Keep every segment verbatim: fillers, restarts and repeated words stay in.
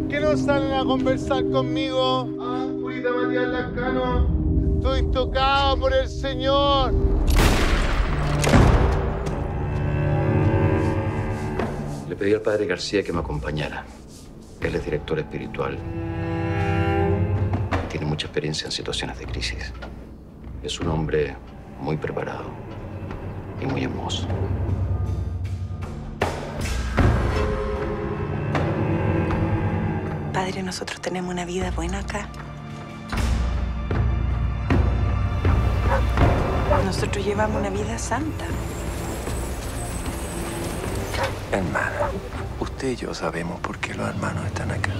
¿Por qué no salen a conversar conmigo? Ah, Julita Matías Lascano. Estoy tocado por el Señor. Le pedí al padre García que me acompañara. Él es director espiritual. Tiene mucha experiencia en situaciones de crisis. Es un hombre muy preparado y muy hermoso. Padre, nosotros tenemos una vida buena acá. Nosotros llevamos una vida santa. Hermano, usted y yo sabemos por qué los hermanos están acá.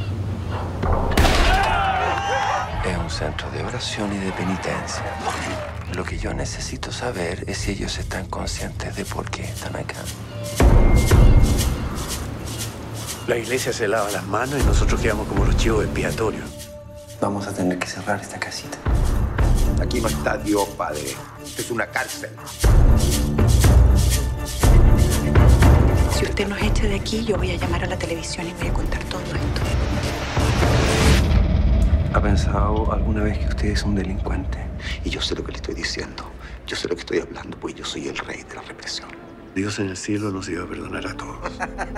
Es un centro de oración y de penitencia. Lo que yo necesito saber es si ellos están conscientes de por qué están acá. La iglesia se lava las manos y nosotros quedamos como los chivos expiatorios. Vamos a tener que cerrar esta casita. Aquí no está Dios, padre. Esto es una cárcel. Si usted nos echa de aquí, yo voy a llamar a la televisión y voy a contar todo esto. ¿Ha pensado alguna vez que usted es un delincuente? Y yo sé lo que le estoy diciendo. Yo sé lo que estoy hablando, pues yo soy el rey de la represión. Dios en el cielo nos iba a perdonar a todos.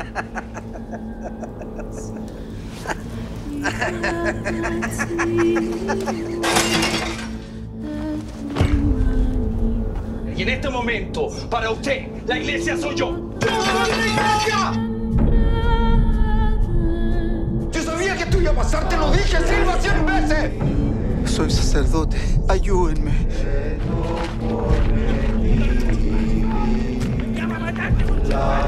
Y en este momento, para usted, la iglesia soy yo. ¡Yo sabía que esto iba a pasar! ¡Te lo dije, Silva, cien veces! Soy sacerdote. Ayúdenme.